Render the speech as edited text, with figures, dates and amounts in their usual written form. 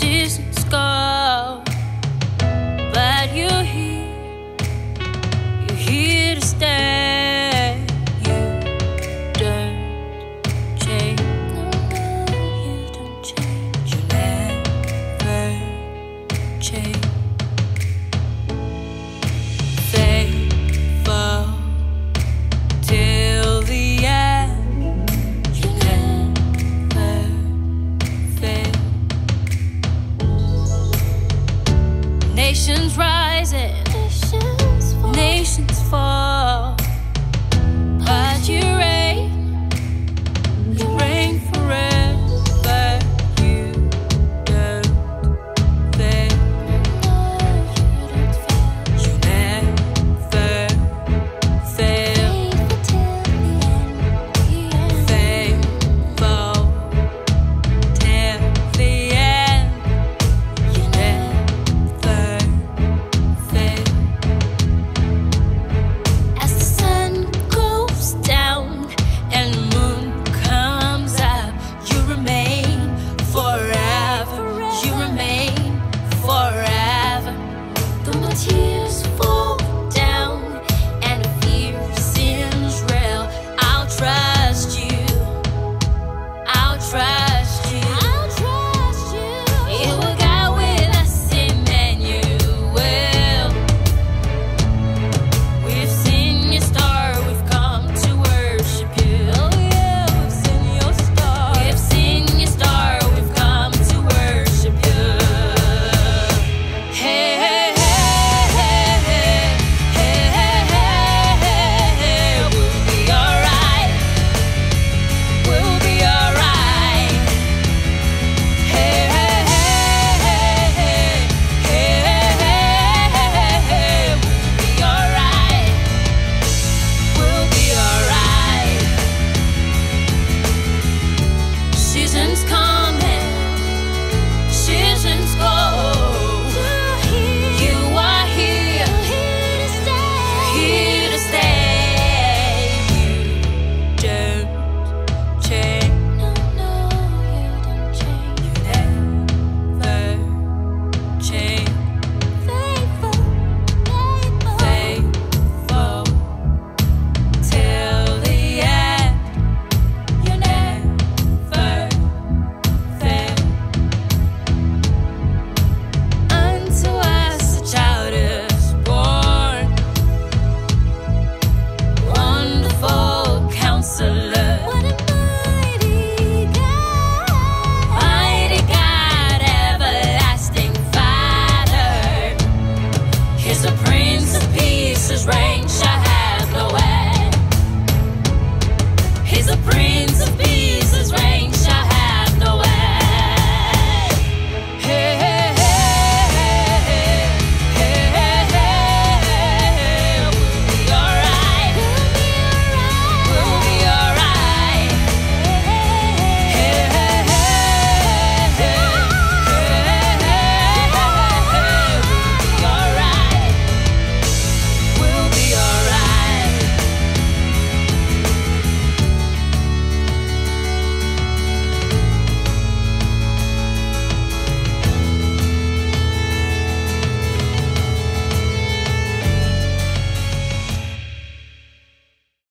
seasons go, but you're here to stay. You don't change. You don't change. You never change. Faithful till the end. You never fail. Nations rising, nations fall, but you reign forever. You don't fail. You never fail. Faithful till the end. You never fail. As the sun goes down and the moon comes up, you remain forever. You remain forever. Though my tears fall down and the fear seems real, I'll trust you. I'll trust you. I'll trust you. You will go with us, Emmanuel. We've seen your star, we've come to worship you. Oh yeah, we've seen your star. We've seen your star, we've come to worship you. Hey, hey, hey, hey, hey, hey, hey, hey, we'll be alright. We'll be alright. Hey, hey, hey, hey, hey, hey, hey, we'll be alright. We'll be alright. Seasons come and seasons go,